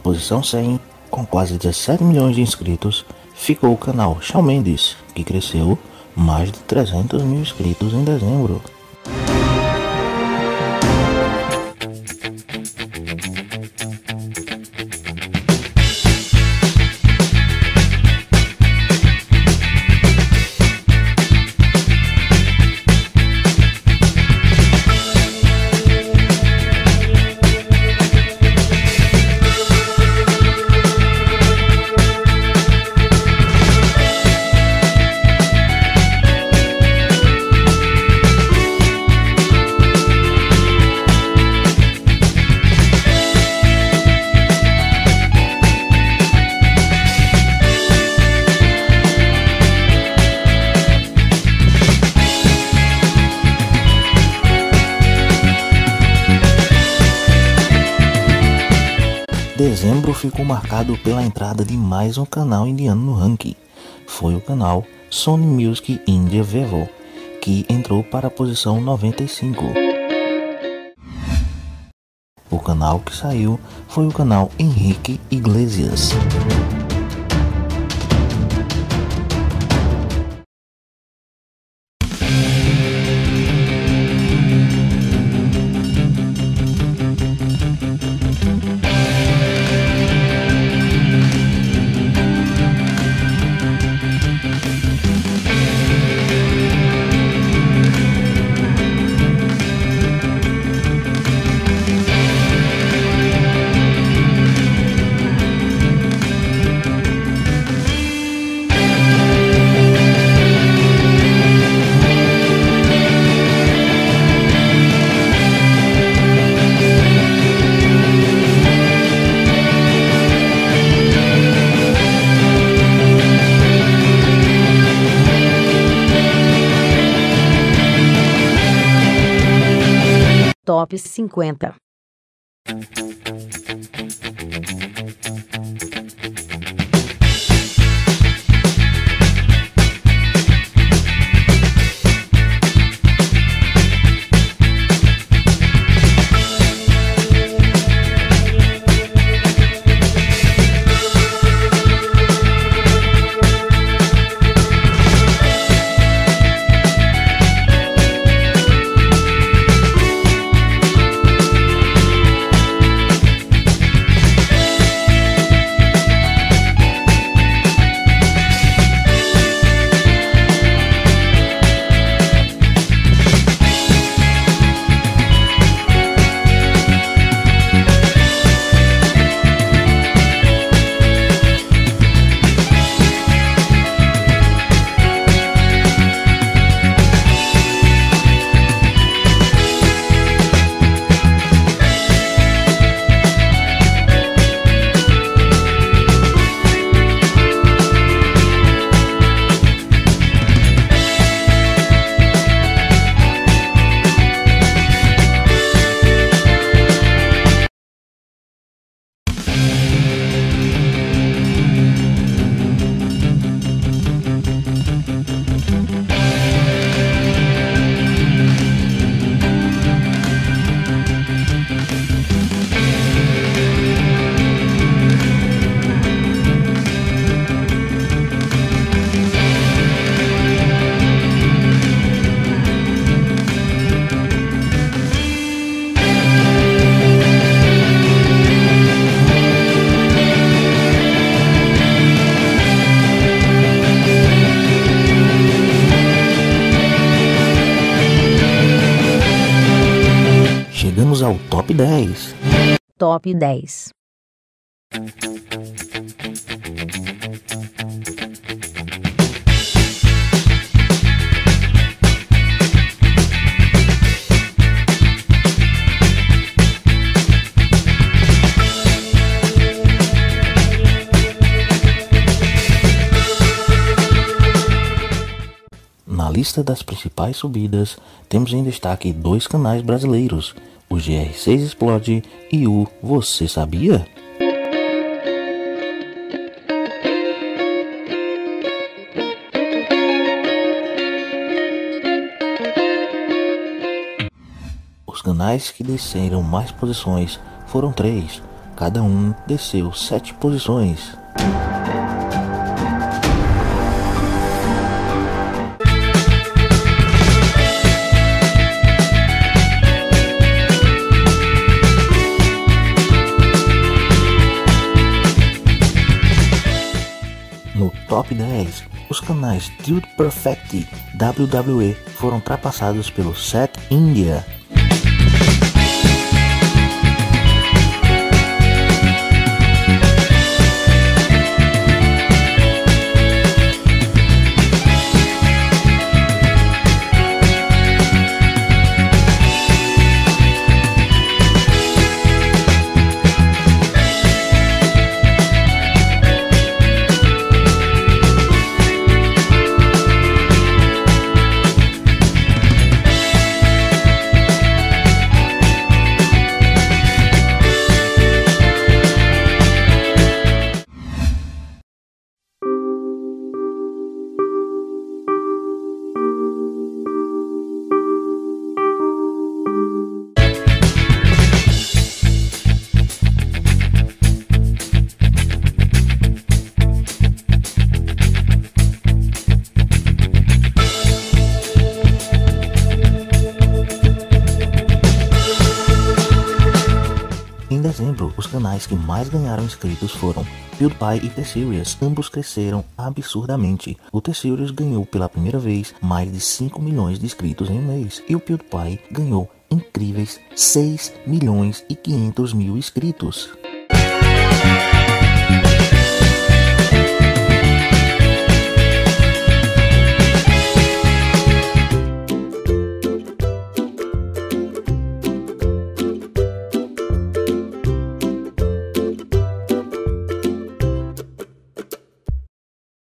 posição 100, com quase 17 milhões de inscritos, ficou o canal Shawn Mendes, que cresceu mais de 300 mil inscritos em dezembro. Dezembro ficou marcado pela entrada de mais um canal indiano no ranking. Foi o canal Sony Music India Vevo, que entrou para a posição 95. O canal que saiu foi o canal Henrique Iglesias. Top 50. Chegamos ao top 10. Top 10. Na lista das principais subidas, temos em destaque dois canais brasileiros, o GR6 Explode e o Você Sabia? Os canais que desceram mais posições foram três: cada um desceu 7 posições. No top 10, os canais Dude Perfect e WWE foram ultrapassados pelo Set India. Em dezembro, os canais que mais ganharam inscritos foram PewDiePie e T-Series, ambos cresceram absurdamente. O T-Series ganhou pela primeira vez mais de 5 milhões de inscritos em um mês, e o PewDiePie ganhou incríveis 6 milhões e 500 mil inscritos.